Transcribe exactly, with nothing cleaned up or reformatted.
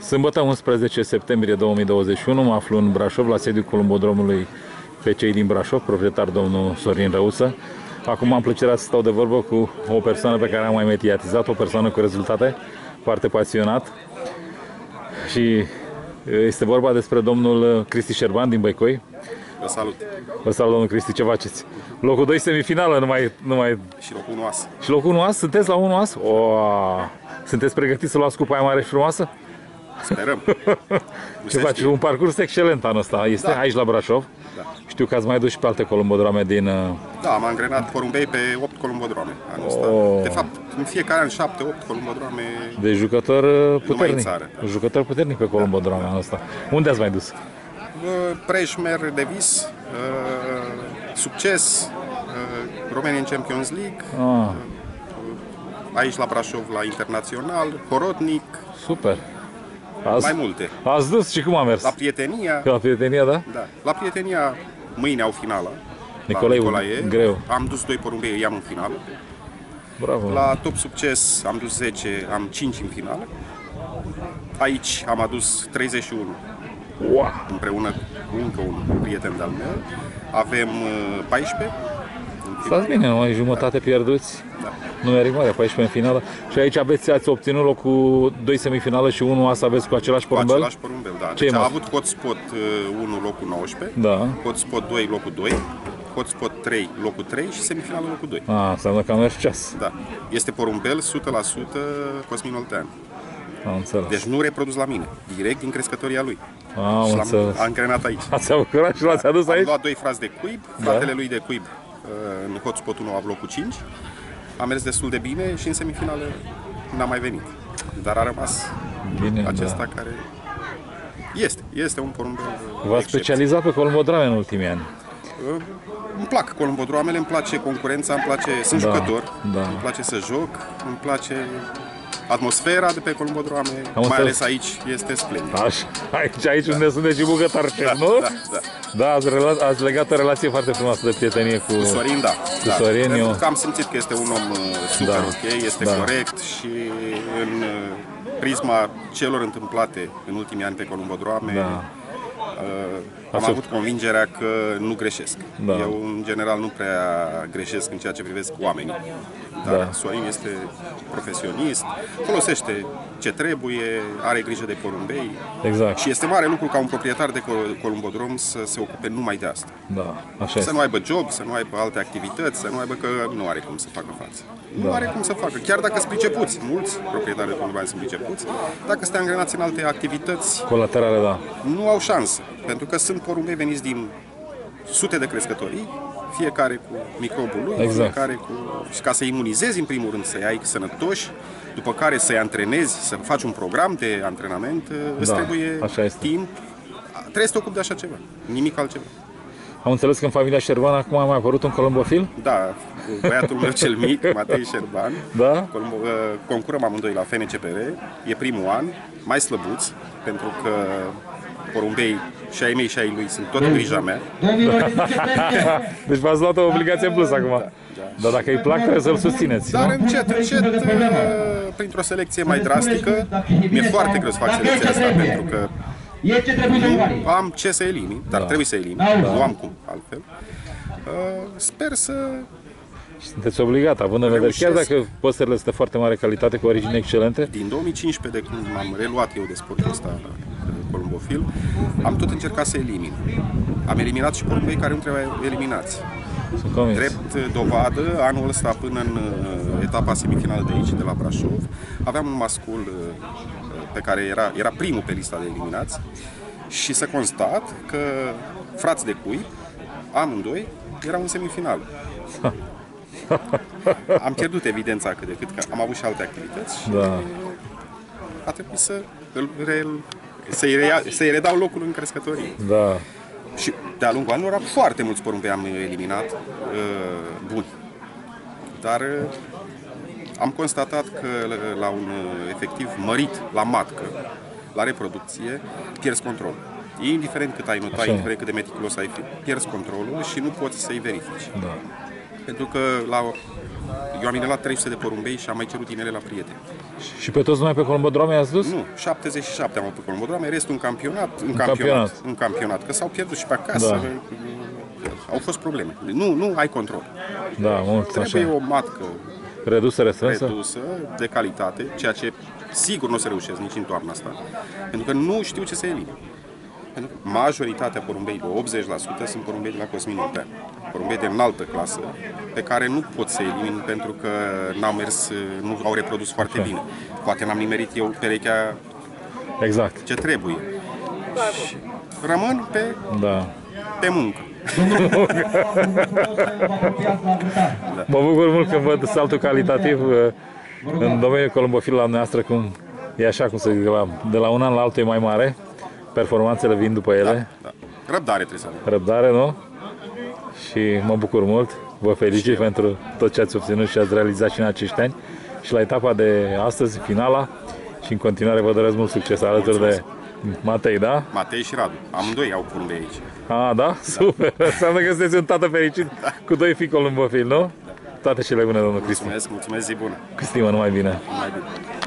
Sâmbătă, unsprezece septembrie două mii douăzeci și unu, mă aflu în Brașov, la sediul Columbodromului F C I din Brașov, proprietar domnul Sorin Răuță. Acum am plăcerea să stau de vorbă cu o persoană pe care am mai mediatizat, o persoană cu rezultate, foarte pasionat. Și este vorba despre domnul Cristi Șerban din Băicoi. Vă salut! Vă salut, domnul Cristi, ce faceți? Locul doi semifinală, nu mai... Nu mai... Și locul unu as. Și locul unu as? Sunteți la unu as? O, sunteți pregătiți să luați cupa aia mare și frumoasă? Sperăm. Ce faci? Un parcurs excelent anul ăsta. Este da. Aici la Brașov. Da. Știu că ați mai dus și pe alte columbodroame din... Da, am angrenat porumbei pe opt columbodroame anul ăsta. Oh. De fapt, în fiecare an șapte opt columbodroame. De jucător puternic. Țară, da. Jucător puternic pe columbodroame da. Anul ăsta. Unde ați mai dus? Preșmer de vis, Succes, Romanian Champions League, ah. aici la Brașov la Internațional, Horodnic. Super! Azi, mai multe. Ați dus și cum a mers? La Prietenia. La Prietenia, da? Da. La Prietenia mâine au finala. Nicolae, Nicolae greu. Am dus doi porumbei, i-am în finală. Bravo. La Top Succes am dus zece, am cinci în finală. Aici am adus treizeci și unu. Wow. Împreună cu încă un prieten de-al meu. Avem paisprezece. Stați bine, numai jumătate da. Pierduți. Da. Numeric mare, paisprezece în finală. Și aici aveți, ați obținut locul doi semifinală și unu as aveți cu același porumbel? Cu același porumbel, da. Ce deci a avut hotspot unu locul nouăsprezece, da. hotspot doi locul doi, hotspot trei locul trei și semifinală locul doi. Ah, înseamnă că am mers ceas. Da. Este porumbel o sută la sută Cosmin Oltean. Am înțeles. Deci nu reprodus la mine, direct din crescătoria lui. Am și înțeles. Am angrenat aici. Ați avurat și l-ați da. adus aici? Am luat doi frați de cuib, fratele da. lui de cuib în hotspot unu a locul cinci. A mers destul de bine și în semifinală n-a mai venit. Dar a rămas bine, acesta da. Care este, este un porumbel. V-ați specializat pe columbodrame în ultimii ani? Îmi plac columbodroamele, îmi place concurența, îmi place, sunt da, jucător, da. Îmi place să joc, îmi place atmosfera de pe columbodroame, mai ales aici este splendid. Așa, aici, aici da. Unde sunteți și bucătar șef, da, nu? Da, da. Da, ați, rela- ați legat o relație foarte frumoasă de prietenie cu, cu Sorin, da. Cu da. Sorin, Pentru eu... că am simțit că este un om super da. Ok, este da. Corect și în prisma celor întâmplate în ultimii ani pe columbodroame, da. Am Așa. Avut convingerea că nu greșesc. Da. Eu, în general, nu prea greșesc în ceea ce privesc oamenii. Dar da. Sorin este profesionist, folosește ce trebuie, are grijă de porumbei. Exact. Și este mare lucru ca un proprietar de columbodrom să se ocupe numai de asta. Da. Așa să nu aibă job, să nu aibă alte activități, să nu aibă că nu are cum să facă față. Da. Nu are cum să facă. Chiar dacă sunt pricepuți, mulți proprietari de columbodrom sunt pricepuți, dacă sunt angrenați în alte activități colaterale, da. Nu au șansă. Pentru că sunt porumbei veniți din sute de crescătorii, fiecare cu microbul lui, exact. Fiecare cu... Și ca să imunizezi în primul rând, să-i ai sănătoși, după care să-i antrenezi, să faci un program de antrenament, da, îți trebuie timp, trebuie să te ocupi de așa ceva, nimic altceva. Am înțeles că în familia Șerban acum a mai apărut un columbofil? Da, băiatul meu cel mic, Matei Șerban, da? Concurăm amândoi la F N C P R, e primul an, mai slăbuți, pentru că porumbei și ai mei și ai lui sunt tot în grija mea. Deci v-ați luat o obligație în plus acum. Da, da. Dar dacă îi plac, trebuie să-l susțineți. Dar nu? încet, încet, printr-o selecție mai drastică, mi-e foarte greu să fac selecția asta, pentru că nu am ce să elimin, dar da. Trebuie să elimin, da. Nu am cum altfel. Sper să... Sunteți obligat, având în vedere, chiar dacă păsările sunt de foarte mare calitate, cu origini excelente. Din două mii cincisprezece, de când m-am reluat eu de sportul ăsta columbofil, am tot încercat să elimin. Am eliminat și porumbei care nu trebuie eliminați. Drept dovadă, anul ăsta până în etapa semifinală de aici, de la Brașov, aveam un mascul pe care era, era primul pe lista de eliminați și să constat că frați de cuib, amândoi, erau în semifinală. Am pierdut evidența cât de cât, că am avut și alte activități și da. A trebuit să să-i să redau locul în crescătorie. Da. Și de-a lungul anilor foarte mulți porumbei am eliminat uh, buni. Dar uh, am constatat că la un efectiv mărit la matcă, la reproducție, pierzi controlul. Indiferent cât ai notat, indiferent cât de meticulos ai fi, pierzi controlul și nu poți să-i verifici. Da. Pentru că la, eu am inelat trei sute de porumbei și am mai cerut inele la prieteni. Și pe toți numai pe columbodrome ați dus? Nu, șaptezeci și șapte am avut pe columbodrome, restul în campionat, în, în campionat, campionat, în campionat, că s-au pierdut și pe acasă. Da. Au fost probleme. Nu, nu ai control. Da, mult Trebuie așa. o matcă Redusă, restrânsă? redusă, de calitate, ceea ce sigur nu o să reușesc nici în toamna asta, pentru că nu știu ce să elimine. Pentru că majoritatea porumbeilor, optzeci la sută, sunt porumbei de la Cosmin Oltean. Porumbei de înaltă clasă, pe care nu pot să elimin pentru că n-au mers, nu au reprodus foarte bine. Poate n-am nimerit eu perechea Exact. ce trebuie. Și rămân pe, Da. pe muncă. Mă bucur mult că văd saltul calitativ în domeniul columbofil la noastră, cum e așa, cum să zic, la, de la un an la altul e mai mare, performanțele vin după ele, Da. Răbdare trebuie să avem. răbdare, nu? Și mă bucur mult, vă felicit pentru tot ce ați obținut și ați realizat și în acești ani. Și la etapa de astăzi, finala, și în continuare vă doresc mult succes alături de Matei, da? Matei și Radu. Amândoi au porumbei aici. A, da? Super! Înseamnă că sunteți un tată fericit cu doi fii columbofili, nu? Toate cele bune, domnul Cristi. Mulțumesc, mulțumesc, zi bună. Cu stimă, numai bine! Mai bine.